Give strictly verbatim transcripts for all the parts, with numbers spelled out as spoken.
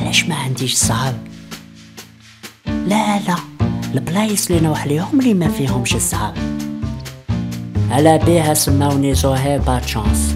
علاش ما عنديش صحاب؟ لا لا، البلايص اللي نروح ليهم اللي ما فيهمش الصحاب. على بيها سماوني زهير باتشانس.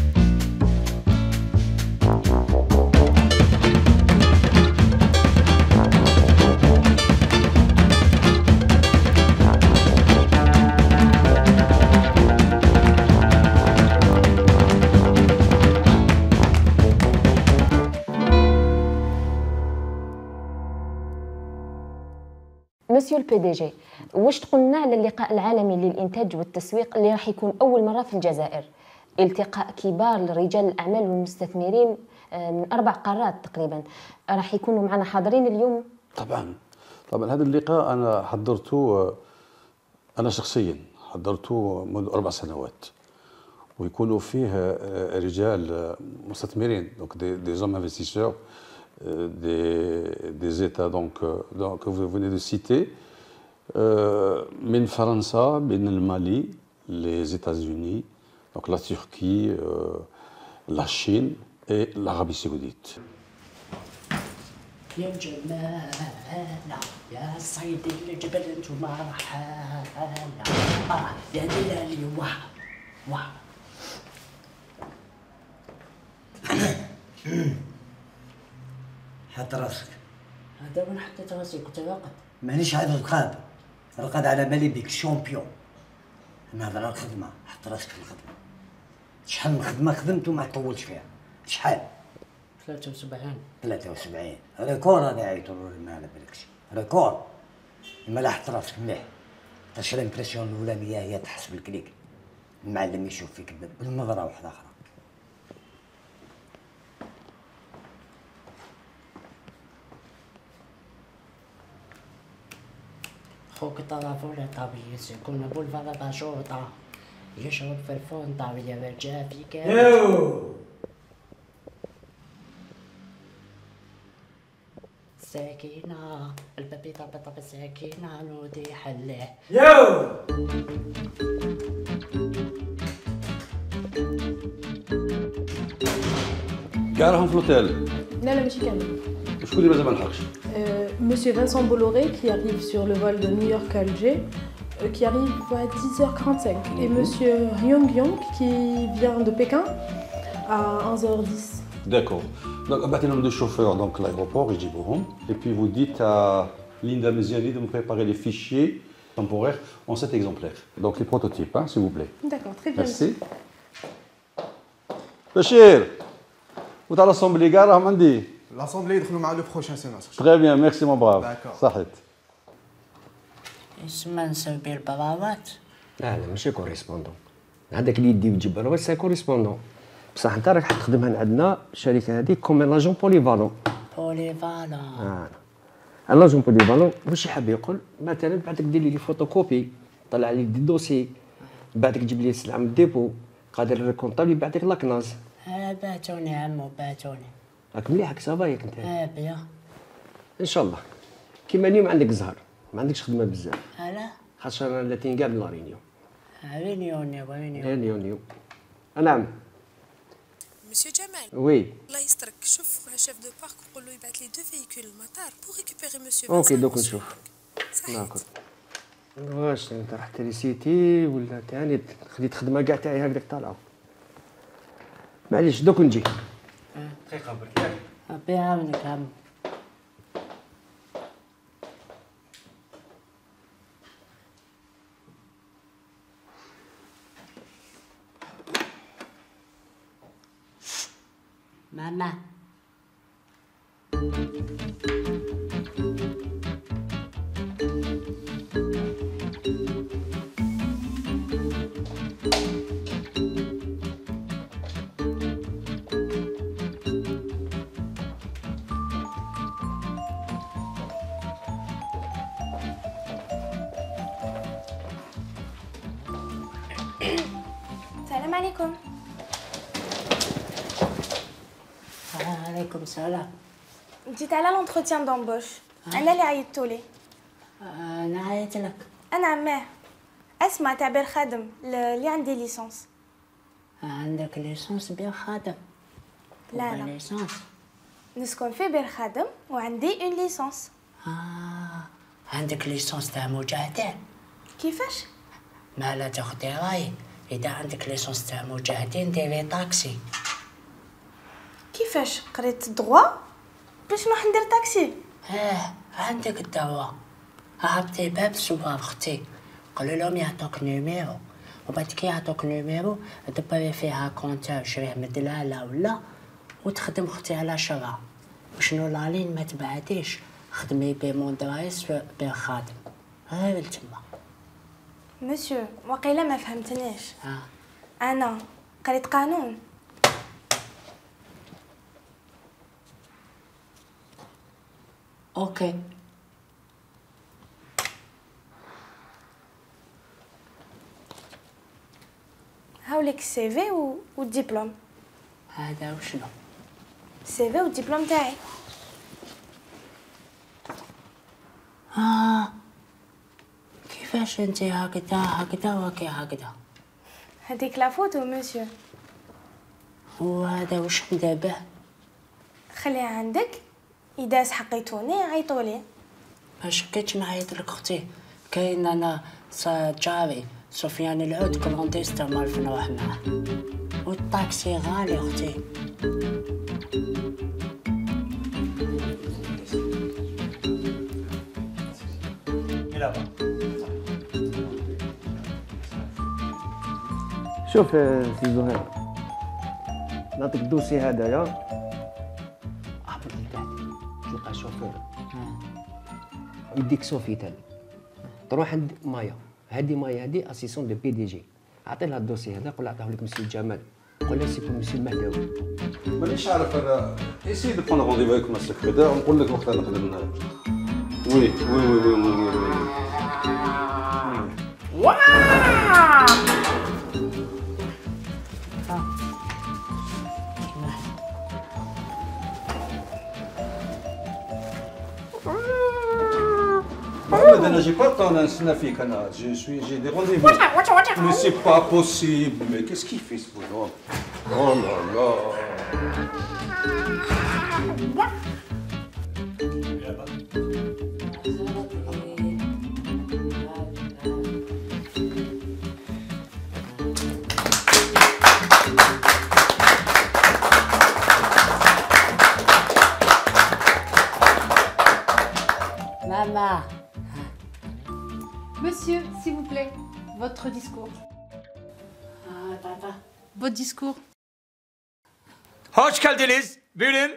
مسيو البي دي جي، واش تقولنا على اللقاء العالمي للإنتاج والتسويق اللي راح يكون أول مرة في الجزائر؟ التقاء كبار رجال الأعمال والمستثمرين من أربع قارات تقريبا، راح يكونوا معنا حاضرين اليوم. طبعا طبعا هذا اللقاء أنا حضرته، أنا شخصيا حضرته منذ أربع سنوات، ويكونوا فيه رجال مستثمرين، donc des, des hommes investisseurs des, des États donc, donc, que vous venez de citer, euh, من فرنسا، من المالي، les États-Unis, donc la Turquie, euh, la Chine et l'Arabie Saoudite. يا جمالة يا صيدي الجبل انتم رحالة آه يا دلالي واه واه. حط راسك. هذا وين حطيت راسي؟ كنت راقد. مانيش عاد رقاد، رقاد على بالي بيك شامبيون. نهضر على الخدمة، حط راسك في الخدمة. شحال من خدمة خدمت وما طولتش فيها، شحال؟ ثلاثة وسبعين. ثلاثة وسبعين، ريكور هذا يعيطوا لي ما على بالكش، ريكور. إما لا حط راسك مليح، تاش الامبرسيون الأولانية هي تحس بالكليك. المعلم يشوف فيك بالنظرة واحدة أخرى. خوك طرفونا طبيعي كنا بولفار باشوطة يشرب في الفونطة ويا رجع في كاس. ساكينة البابي طبطب ساكينة نودي حلاه. يو كاع راهم في الأوتيل. لا لا ماشي كامل. شكون اللي مازال ما لحقش؟ Monsieur Vincent Bolloré qui arrive sur le vol de New York à Alger, euh, qui arrive à dix heures trente-cinq. Mm-hmm. Et Monsieur Hyung Yong qui vient de Pékin à onze heures dix. D'accord. Donc, abattez le nombre de chauffeurs donc l'aéroport, يجيبوهم. Et puis vous dites à Linda Meziani de me préparer les fichiers temporaires en sept exemplaires. Donc les prototypes, hein, s'il vous plaît. D'accord, très bien. Merci. Bachir, où est l'assemblée gare راهم عندي. L'assemblée يدخلوا مع لو بروشان سيمستر. Très bien, merci mon brave. D'accord. صحيت. اسمع نسوي البلاوات. لا لا ماشي كوريسبوندون، هذاك اللي يدي ويجيب برا سي كوريسبوندون، بصح انت راك تخدمها عندنا الشركه هذيك كوم لاجون بوليفالون. بوليفالون. اه لاجون بوليفالون واش يحب يقول؟ مثلا بعدك دير لي فوتوكوبي، طلع لي دي دوسي، بعدك تجيب لي السلعه من الديبو، قادر الكونطابل يبعث لك لاكناز. اه باتوني عمو باتوني. راك مليحك صافا ياك انت. اه بيا. ان شاء الله. كيما اليوم عندك زهر، ما عندكش خدمه بزاف. علاه؟ خاصة انا التي كاع من لا رينيون. رينيون رينيون. رينيون اليوم. نعم. مسيو جمال. وي. الله يسترك، شوف شيف دو بارك وقول له يبعث لي دو فيكول المطار بور ريكوبيري مسيو. اوكي دوك نشوف. داكور. واش انت رحت ليسيتي ولا تاني خديت خدمه كاع تاعي هكذاك طالعه؟ معليش دوك نجي. دقيقة برك ياك. ربي يعاونك عمو. ماما. السلام عليكم. وعليكم السلام. جيت على لونتروتيان دومبوش. انا اللي عيطتولي. انا عيطت لك. انا عماه. اسمع تعبير خادم اللي عندي ليسونس. عندك ليسونس بيان خادم؟ لا لا ليسونس. نسكن في بير خادم وعندي اون ليسونس. آه عندك ليسونس تاع مجاهدين؟ كيفاش؟ ما لا تاخدي راي، إذا عندك ليسونس تاع مجاهدين ديري طاكسي. كيفاش؟ قريت الدغوا باش نروح ندير طاكسي. اه عندك الدواء، هبطي باب سوار اختي، قولوا لهم يعطوك نيميرو، وبعد كي يعطوك نيميرو دبري فيها كونتور شريه مدلالة ولا، وتخدم اختي على شرا. وشنو لالين ما تبعديش، خدمي بمون درايس بير خادم غير لتما. مسيو وقيلا ما فهمتنيش. اه انا قريت قانون. اوكي. هاوليك السي في و... والدبلوم. هذا وشنو؟ السي في والدبلوم تاعي. اه كيفاش انت هكذا هكذا وكي هكذا؟ هذيك لا فوتو مسيو. وهذا وش ندابه؟ خليها عندك، اذا سحقيتوني عيطولي. ما شكيتش نعيط لك اختي، كاين انا جاري سفيان العود كلونديستا مالف نروح معاه، والطاكسي غالي اختي. شوف سي زهير، نعطيك الدوسي هذايا، اهبط لتحت تلقى شوفير يديك سوفيتال، تروح عند مايا، هذه مايا هذه اسيسون دو بي دي جي، اعطي لها الدوسي هذا، قول لها عطاه لك مسيو جمال، قول لها سيكون مسيو المهداوي. مانيش عارف انا ايسي دو بون رونديفو افيك ما سكرتير ونقول لك وقت نقدر ن وي وي وي وي وي محمد انا جي با طون نستنى فيك انا جي سوي جي دي رونديفو مي سي با بوسيبل مي كيس كي في سبون او لا لا ماما. Monsieur, s'il vous plaît, votre discours. Ah, papa. Votre discours. Hoş geldiniz. Buyurun.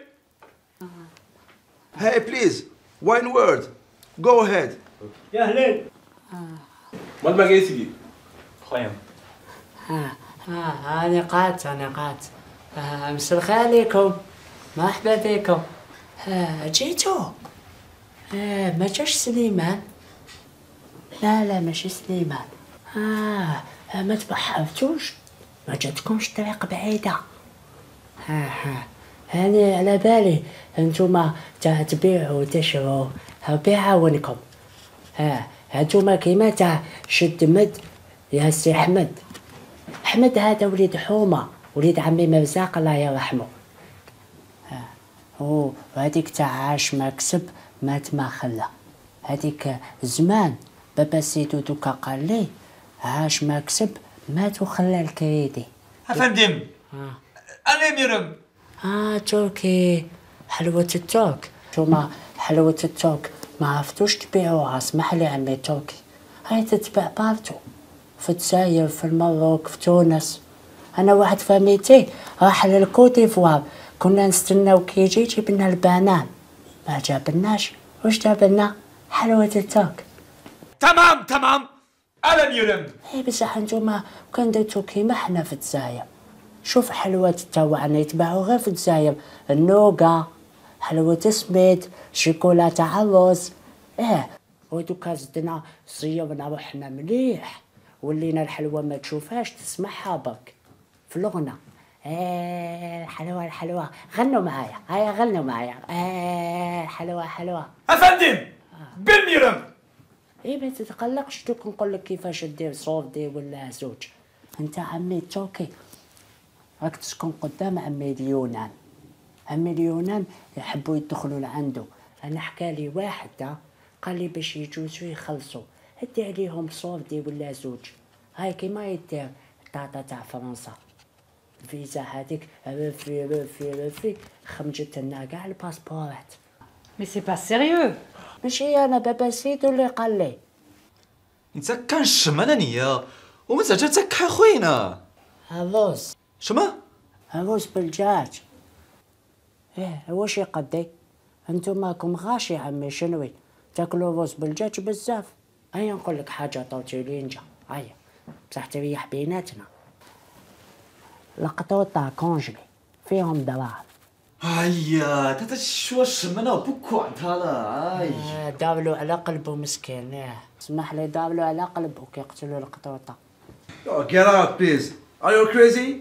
Hey, please. One word. Go ahead. يا هلال. مال ما جاي تجي. خيام. ها ها أنا قات أنا قات. مساء الخير عليكم. مرحبا بكم. ها جيتوا. آه ما جاش سليمان؟ لا لا ماشي سليمان. آه ما تبحرتوش؟ ما جاتكمش طريق بعيدة؟ ها ها هاني على بالي انتوما تاع تبيعوا وتشروا، ربي يعاونكم. ها هانتوما كيما تاع شد مد يا سي احمد. احمد هذا وليد حومه، وليد عمي مرزاق الله يرحمه. ها وهذيك تاع عاش ما كسب مات ما خلى. هذيك زمان بابا سيدو دوكا قال لي عاش ما كسب مات وخلى الكريدي. افندم. اه انا ميرم. اه تركي حلوة الترك. نتوما حلوة الترك ما عرفتوش تبيعوها، اسمح لي عمي تركي، هاي تتباع بارتو في الجزائر في المروك في تونس. انا واحد فاميتي راح للكوت ديفوار، كنا نستناو كي يجي يجيب لنا البنان، ما جابلناش. واش جابلنا؟ حلوة الترك. تمام تمام. انا ميرم. اي بصح نتوما كان درتو كيما حنا في الجزائر. شوف حلوات التوعنا يتباعوا غير في الجزائر، النوقة، حلوة سميد، شيكولاتة عروس. اه ودوكا زدنا صيرنا روحنا مليح، ولينا الحلوة ما تشوفهاش تسمعها برك في الغنى. اه الحلوة الحلوة، غنوا معايا، هيا غنوا معايا. اه حلوة حلوة. افندم. آه. بالميرم. ايه ما تتقلقش، دوك نقول لك كيفاش دير صوفدي ولا زوج. انت عمي تركي راك تسكن قدام عمي اليونان، عمي اليونان يحبوا يدخلوا لعنده. انا حكالي واحد دا قال لي باش يجوزوا يخلصوا هدي عليهم صوردي ولا زوج، هاي كيما يدير طاطا تاع فرنسا. الفيزا هذيك رفي رفي رفي خمجت لنا كاع الباسبورات. Mais c'est pas sérieux. ماشي انا بابا سيدو اللي قال لي. انت كنشم انا نيه ومتى جاتك خوينا؟ الرز. شما؟ الرز بالدجاج. ايه واش يقدي؟ انتم ماكم غاشي عمي شنوي؟ تاكلوا رز بالدجاج بزاف. هيا نقول لك حاجه طوتيلينجا، هيا بصح تريح بيناتنا. القطوطه كونجلي فيهم دراهم. هيا تاتا شو شمنا بوكو عند هذا. هاي آه داولوا على قلبه مسكين. ايه اسمح لي داولوا على قلبه كيقتلوا القطوطه. Oh, get out, please. Are you crazy?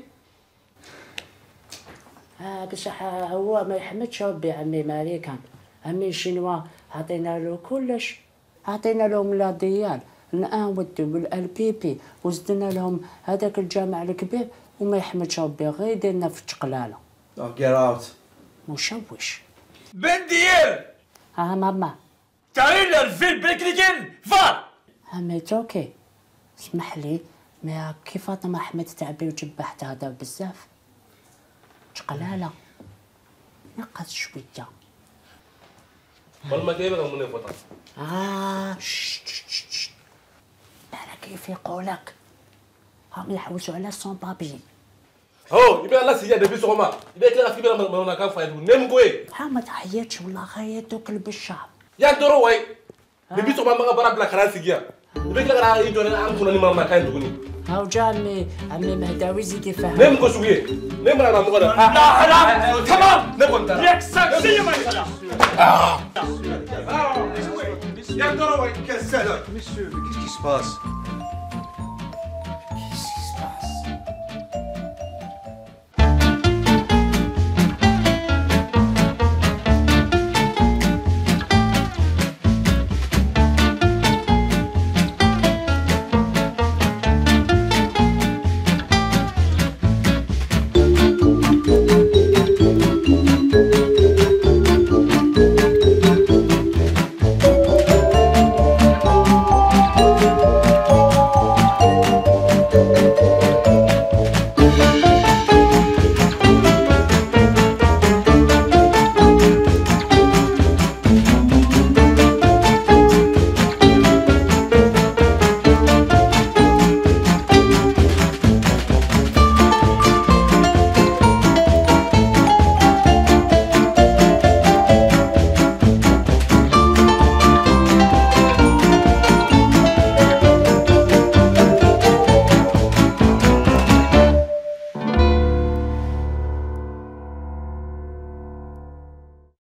آه بصح هو ما يحمدش ربي عمي ماريكان. عمي الشينوا عطينا له كلش، عطينا لهم لا ديال الان ودو بالالبيبي وزدنا لهم هذاك الجامع الكبير وما يحمدش ربي غير يديرنا في التقلاله. Oh, get out. مشوش. بندير. اه ماما. تعال الفيل بكريكين فار. عمي توكي اسمح لي ما كيف فاطمه احمد تعبي وجبح تهدر بزاف. تقلاله نقص شويه. والله كيف من فوطه. اه شت شت شت. انا كيف يقولك هم يحوسوا على سون بابي. هو يبقى الله سيجا دبي سوما يبقى كلا في بلا ما كان فايدو نمغوي ها ما تعيطش والله خيطو كلب الشعب يا دورو واي دبي سوما ما برا بلا خلاص سيجا يبقى كلا راه يدور انا عم كنا ما كان دغني هاو جا عمي عمي مهداوي زيد يفهم نمغو شويه نمر انا مغدا لا حرام تمام نمغو انت ياك ساكسي ما يخلع يا دورو واي كسالك Monsieur, mais qu'est-ce qui se passe?